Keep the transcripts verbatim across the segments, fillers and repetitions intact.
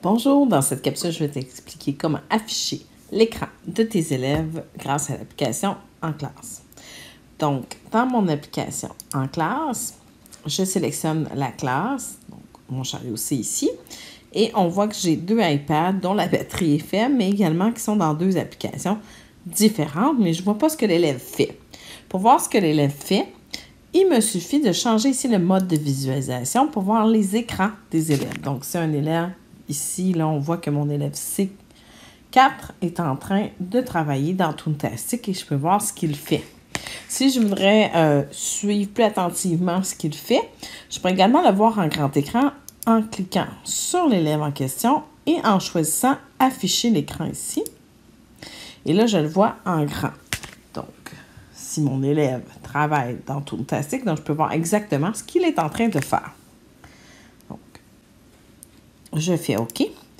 Bonjour, dans cette capsule, je vais t'expliquer comment afficher l'écran de tes élèves grâce à l'application En classe. Donc, dans mon application En classe, je sélectionne la classe, donc mon chariot c'est ici, et on voit que j'ai deux iPads dont la batterie est faible, mais également qui sont dans deux applications différentes, mais je ne vois pas ce que l'élève fait. Pour voir ce que l'élève fait, il me suffit de changer ici le mode de visualisation pour voir les écrans des élèves. Donc, c'est un élève ici, là, on voit que mon élève C quatre est en train de travailler dans Toontastic et je peux voir ce qu'il fait. Si je voudrais euh, suivre plus attentivement ce qu'il fait, je peux également le voir en grand écran en cliquant sur l'élève en question et en choisissant « Afficher l'écran » ici. Et là, je le vois en grand. Donc, si mon élève travaille dans Toontastic, donc je peux voir exactement ce qu'il est en train de faire. Donc, je fais OK.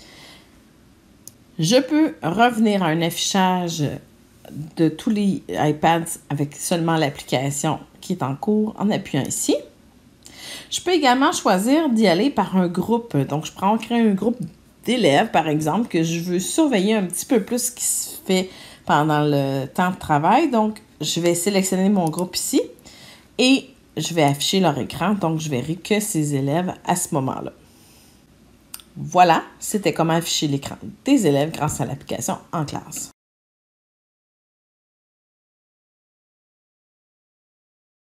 Je peux revenir à un affichage de tous les iPads avec seulement l'application qui est en cours en appuyant ici. Je peux également choisir d'y aller par un groupe. Donc, je prends créer un groupe d'élèves, par exemple, que je veux surveiller un petit peu plus ce qui se fait pendant le temps de travail. Donc, je vais sélectionner mon groupe ici et je vais afficher leur écran. Donc, je verrai que ces élèves à ce moment-là. Voilà, c'était comment afficher l'écran des élèves grâce à l'application En classe.